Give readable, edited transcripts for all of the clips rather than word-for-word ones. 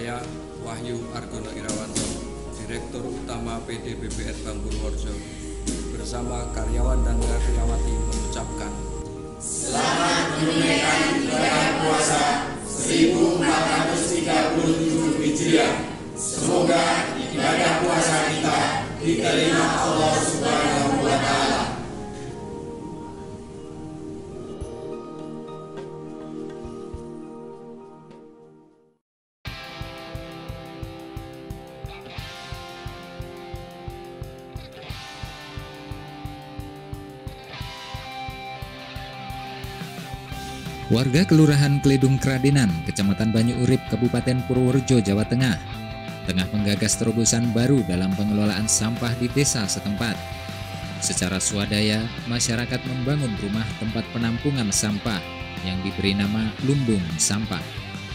Saya Wahyu Argono Irawanto, Direktur Utama PD BPR Bank Purworejo, bersama karyawan dan karyawati mengucapkan Selamat menunaikan ibadah puasa 1437 Hijriah. Semoga ibadah puasa kita diterima Allah Subhanahu wa Ta'ala. Warga Kelurahan Kledung Kradenan, Kecamatan Banyu Urip, Kabupaten Purworejo, Jawa Tengah, tengah menggagas terobosan baru dalam pengelolaan sampah di desa setempat. Secara swadaya, masyarakat membangun rumah tempat penampungan sampah yang diberi nama lumbung sampah.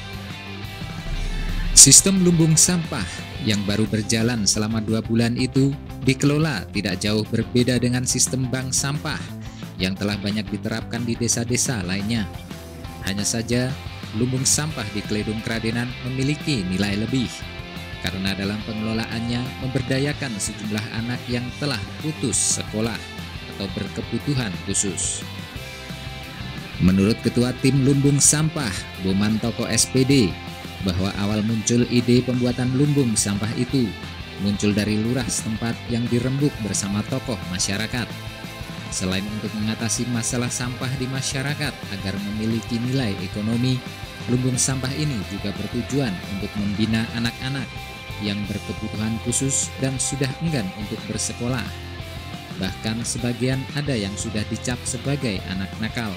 Sistem lumbung sampah yang baru berjalan selama 2 bulan itu dikelola tidak jauh berbeda dengan sistem bank sampah yang telah banyak diterapkan di desa-desa lainnya. Hanya saja, lumbung sampah di Kledung Kradenan memiliki nilai lebih, karena dalam pengelolaannya memberdayakan sejumlah anak yang telah putus sekolah atau berkebutuhan khusus. Menurut Ketua Tim Lumbung Sampah, Boman Toko SPD, bahwa awal muncul ide pembuatan lumbung sampah itu muncul dari lurah setempat yang dirembuk bersama tokoh masyarakat. Selain untuk mengatasi masalah sampah di masyarakat agar memiliki nilai ekonomi, lumbung sampah ini juga bertujuan untuk membina anak-anak yang berkebutuhan khusus dan sudah enggan untuk bersekolah. Bahkan sebagian ada yang sudah dicap sebagai anak nakal.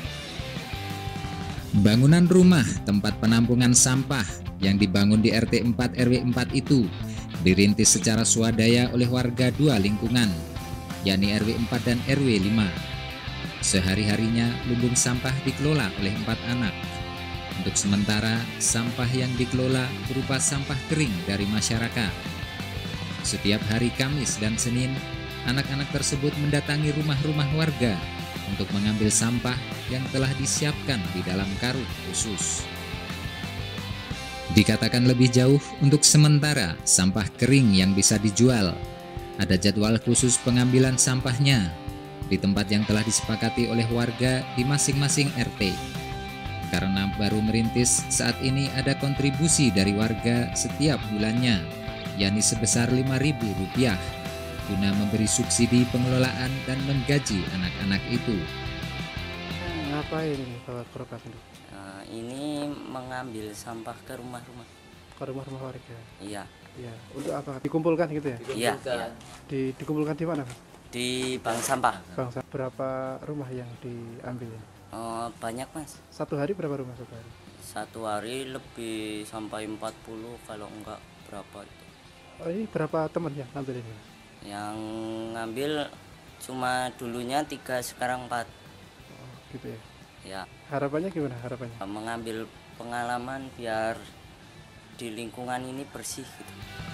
Bangunan rumah tempat penampungan sampah yang dibangun di RT 4 RW 4 itu dirintis secara swadaya oleh warga 2 lingkungan, yakni RW 4 dan RW 5. Sehari-harinya lumbung sampah dikelola oleh 4 anak. Untuk sementara, sampah yang dikelola berupa sampah kering dari masyarakat. Setiap hari Kamis dan Senin, anak-anak tersebut mendatangi rumah-rumah warga untuk mengambil sampah yang telah disiapkan di dalam karung khusus. Dikatakan lebih jauh, untuk sementara sampah kering yang bisa dijual, ada jadwal khusus pengambilan sampahnya di tempat yang telah disepakati oleh warga di masing-masing RT. Karena baru merintis, saat ini ada kontribusi dari warga setiap bulannya, yakni sebesar Rp5.000, guna memberi subsidi pengelolaan dan menggaji anak-anak itu. Ngapain ini bawa gerobak ini? Ini mengambil sampah ke rumah-rumah. Ke rumah-rumah warga? Iya. Iya. Untuk apa? Dikumpulkan gitu ya? Iya. Dikumpulkan di mana? Di bank sampah. Bangsa. Berapa rumah yang diambil ya? Banyak, Mas. Satu hari berapa rumah satu hari? Satu hari lebih sampai 40, kalau enggak berapa itu. Oh, ini berapa teman yang ngambil ini? Yang ngambil cuma dulunya 3, sekarang 4. Oh, gitu ya? Ya. Harapannya gimana harapannya? Mengambil pengalaman biar di lingkungan ini bersih gitu.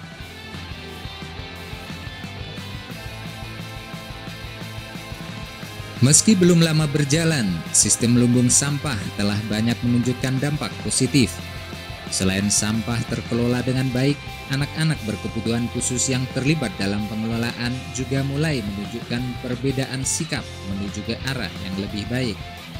Meski belum lama berjalan, sistem lumbung sampah telah banyak menunjukkan dampak positif. Selain sampah terkelola dengan baik, anak-anak berkebutuhan khusus yang terlibat dalam pengelolaan juga mulai menunjukkan perbedaan sikap menuju ke arah yang lebih baik.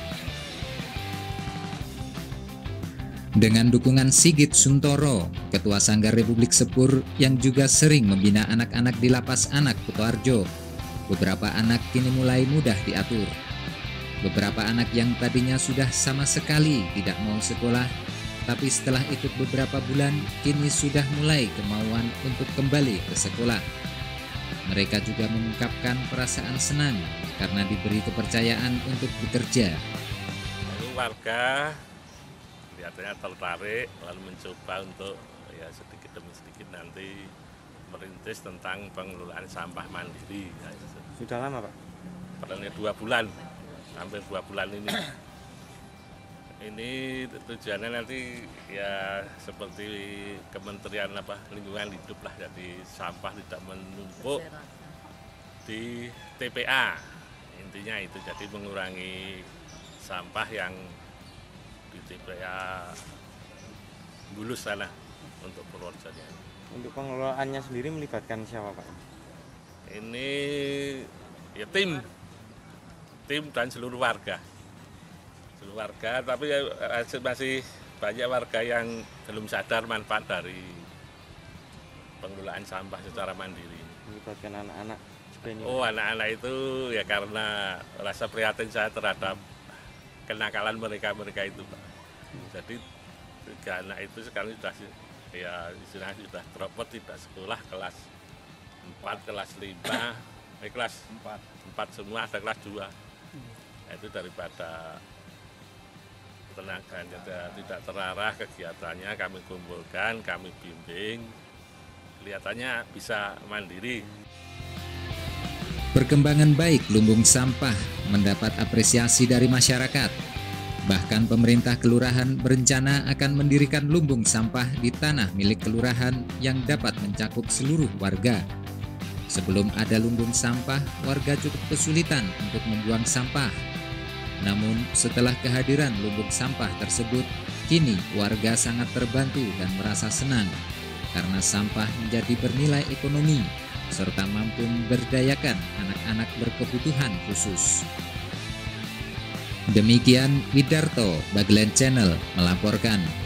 Dengan dukungan Sigit Suntoro, Ketua Sanggar Republik Sepur yang juga sering membina anak-anak di Lapas Anak Kutoarjo, beberapa anak kini mulai mudah diatur. Beberapa anak yang tadinya sudah sama sekali tidak mau sekolah, tapi setelah ikut beberapa bulan, kini sudah mulai kemauan untuk kembali ke sekolah. Mereka juga mengungkapkan perasaan senang karena diberi kepercayaan untuk bekerja. Lalu warga kelihatannya tertarik, lalu mencoba untuk ya sedikit demi sedikit nanti merintis tentang pengelolaan sampah mandiri. Sudah lama, Pak? Padahal 2 bulan, hampir 2 bulan ini. Ini tujuannya nanti ya seperti Kementerian Lingkungan Hidup lah, jadi sampah tidak menumpuk di TPA. Intinya itu, jadi mengurangi sampah yang di TPA Bulus sana. untuk Purworejonya. Untuk pengelolaannya sendiri melibatkan siapa Pak? Ini ya tim dan seluruh warga, tapi masih banyak warga yang belum sadar manfaat dari pengelolaan sampah secara mandiri. Melibatkan anak-anak juga ini? Oh, anak-anak itu ya karena rasa prihatin saya terhadap kenakalan mereka itu, Pak. Jadi 3 anak itu sekarang sudah ya istilahnya sudah dropot, tidak sekolah, kelas 4, kelas 5, kelas 4 semua, ada kelas 2. Itu daripada tenaganya tidak terarah kegiatannya, kami kumpulkan, kami bimbing, kelihatannya bisa mandiri. Perkembangan baik lumbung sampah mendapat apresiasi dari masyarakat. Bahkan pemerintah kelurahan berencana akan mendirikan lumbung sampah di tanah milik kelurahan yang dapat mencakup seluruh warga. Sebelum ada lumbung sampah, warga cukup kesulitan untuk membuang sampah. Namun setelah kehadiran lumbung sampah tersebut, kini warga sangat terbantu dan merasa senang karena sampah menjadi bernilai ekonomi serta mampu memberdayakan anak-anak berkebutuhan khusus. Demikian Widarto, Bagelen Channel melaporkan.